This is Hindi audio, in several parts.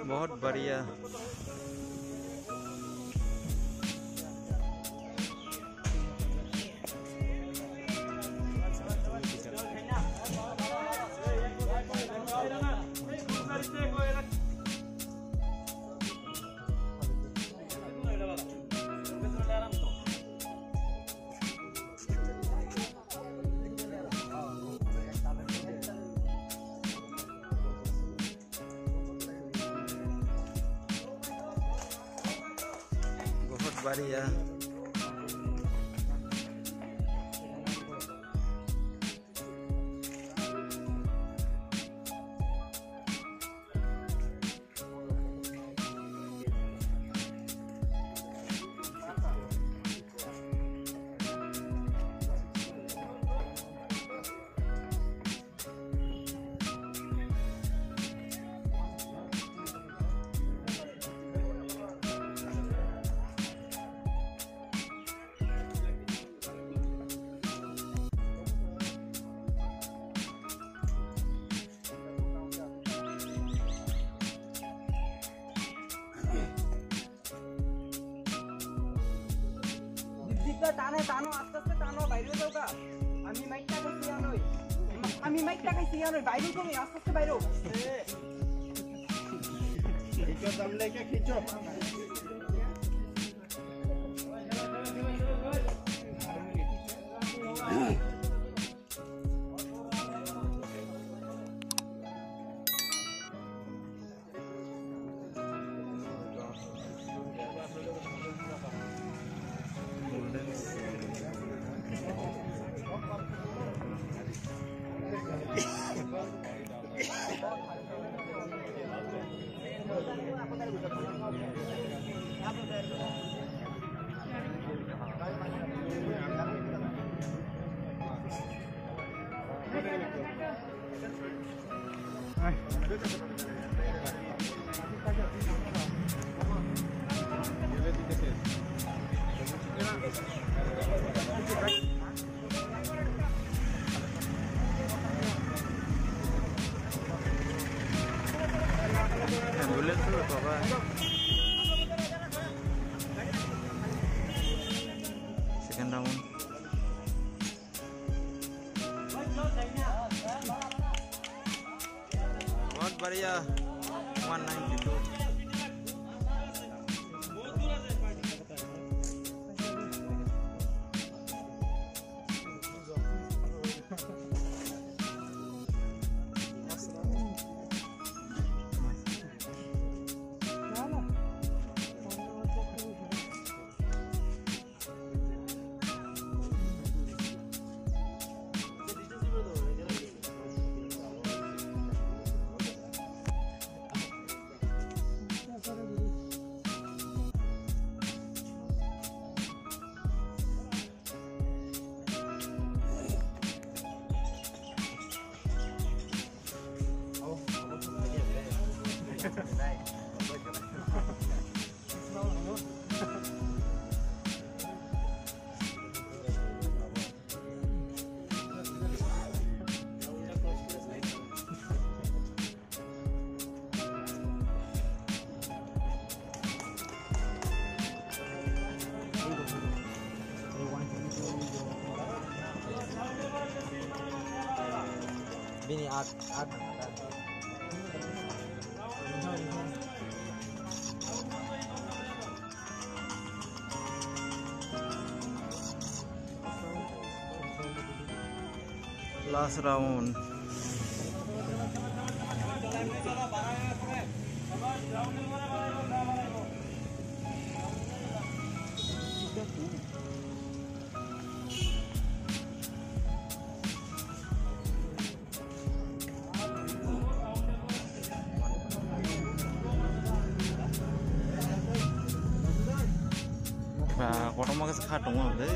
बहुत बढ़िया। बहुत बढ़िया। টানো টানো আস্তে আস্তে টানো, বাইরে যাও কা। আমি মাইকটা কইছি আনোই, আমি মাইকটা কইছি আনোই, বাইরে তুমি আস্তে আস্তে বাইরে। खींचो दम लेके खींचो। एम्बुलेंस तो बाबा सेकंड राउंड बहुत बढ़िया 192। Bini at last round. Orang makan sekadung aja.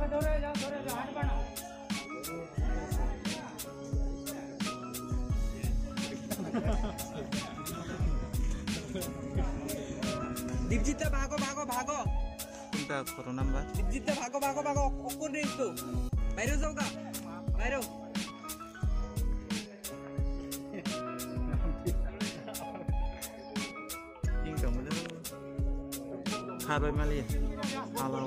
दीपजित भागो भागो भागो কোনটা ফটো নাম্বার दीपजित भागो भागो भागो অকন রে তো বাইরে যাও গা বাইরে ยิงกับมันขาดไปมาเลยเอาเรา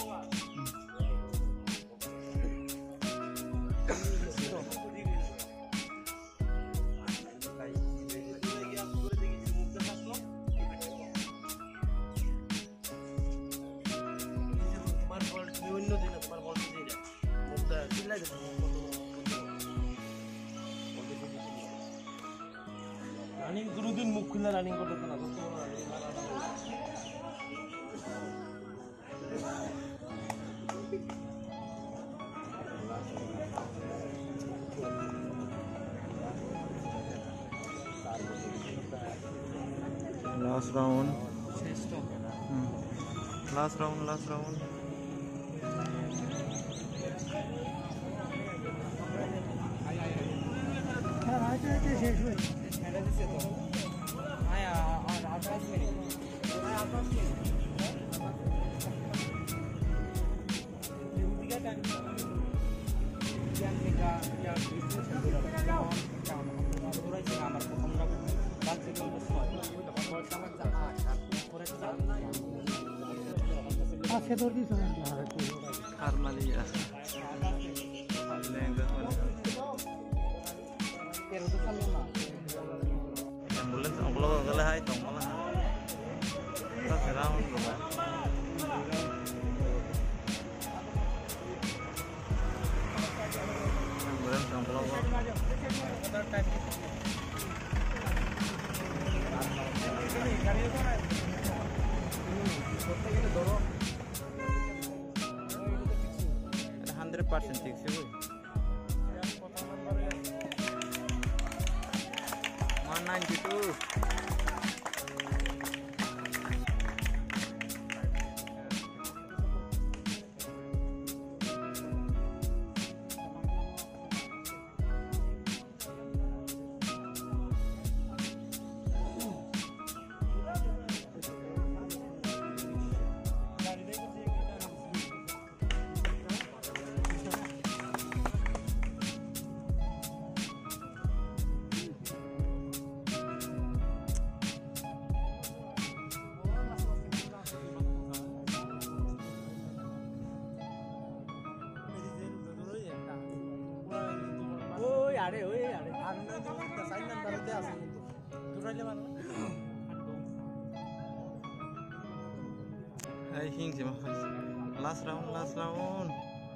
রানিং দুদিন মুখ খুলে রানিং করতে না last round last round শেষ হয়ে ছেড়ে দিছে তো আয়া আর 5 মিনিট আয়া 5 মিনিট ডিউটি का टाइम জাননিকা ইয়া বিজনেস যাও কাম পুরো যে আমার প্রথমটা বাদ থেকে সময় আমার জানা করে চাল আছে তোর দিছ না আর Malia লেঙ্গা pero tú salió mal ambulance ông lo cái là hai tổng là nó phải ra không rồi ambulance ông lo এটা 100% ঠিক আছে 192 আরে ওই আরে আর না তো সাইন নাম্বারতে আছে কিন্তু দুরাইলে মানো এই হিং যে মা last round last round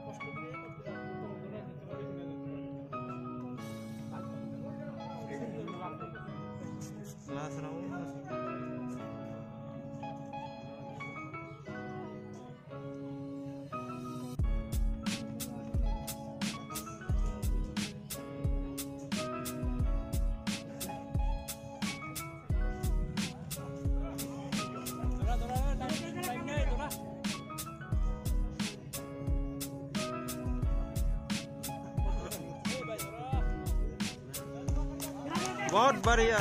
बहुत बढ़िया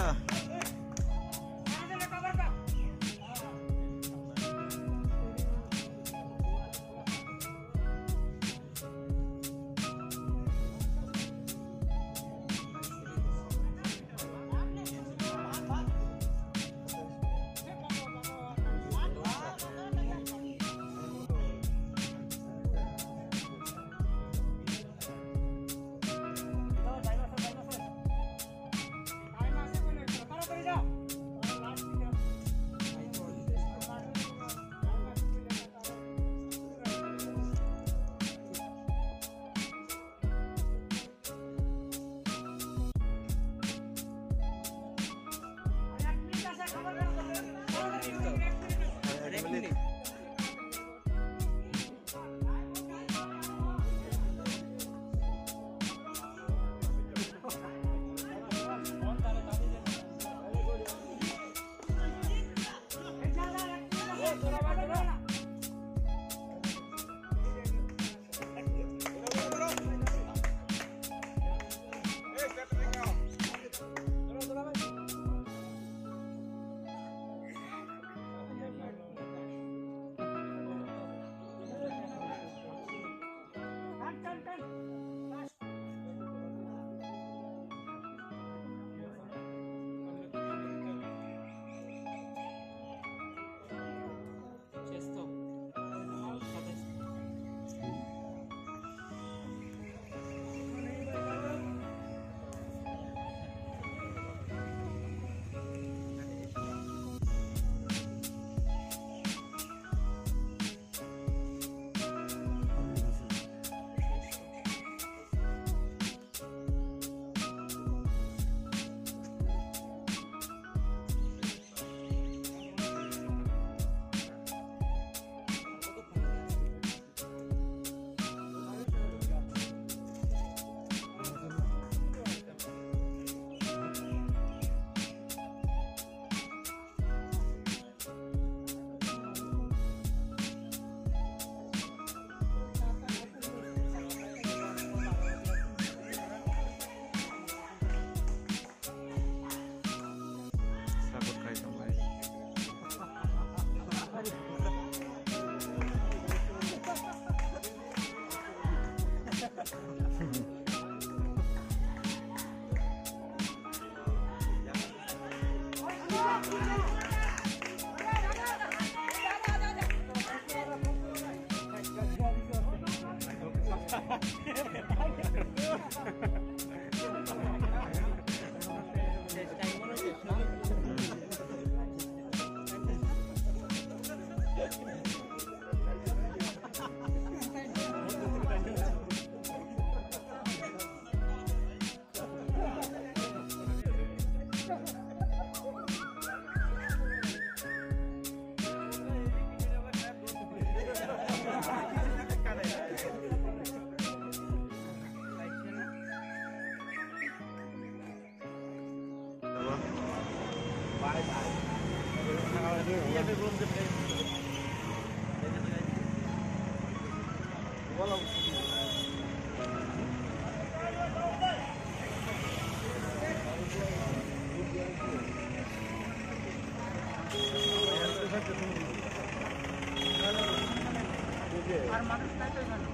Iya, belum jepit. Walau আর মানুষ নাই তো এখানে